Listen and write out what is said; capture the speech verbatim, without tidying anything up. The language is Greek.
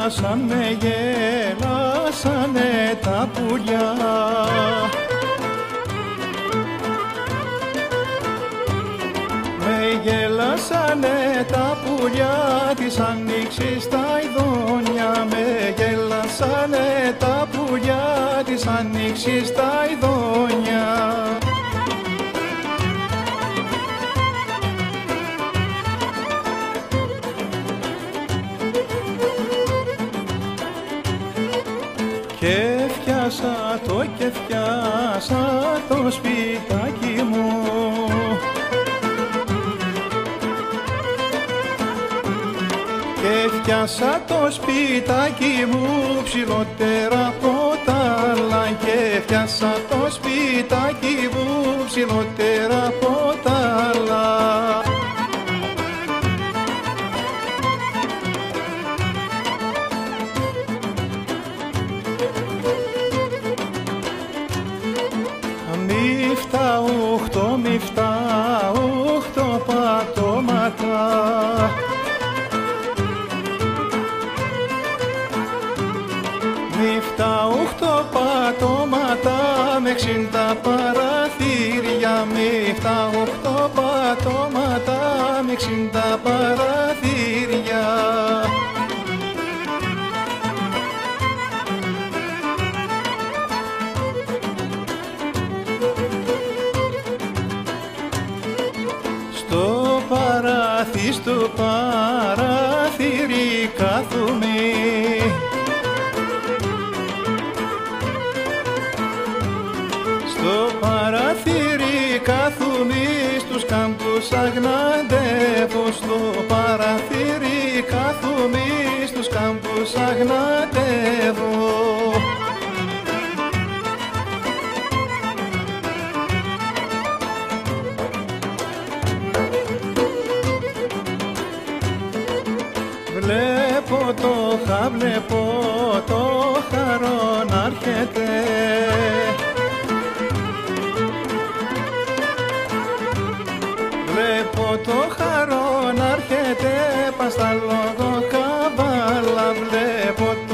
γέλασαν, με γέλασανε τα πουλιά. Με γέλασανε τα πουλιά της άνοιξης τα ειδόνια. Με γέλασανε τα πουλιά της άνοιξης τα ειδόνια. Και φτιάσα το και φτιάσα το σπιτάκι μου. Και φτιάσα το σπιτάκι μου ψηλότερα από τα άλλα. Και φτιάσα το σπιτάκι μου ψηλότερα από τα άλλα. Μη φταούχτω, μη φταούχτω πατώματα. Μη φταούχτω πατώματα με εξήντα παραθύρια. Μη φταούχτω πατώματα με εξήντα παραθύρια. Στο παράθυ, στο παράθυρι κάθομαι. Στο παράθυρι κάθομαι, στους κάμπους αγναντεύω. Στο παράθυρι κάθομαι, στους κάμπους αγναντεύω. Βλέπω το χα, βλέπω το χαρό να έρχεται. Βλέπω το χαρό να έρχεται, πας στα λόγω καβάλα. Βλέπω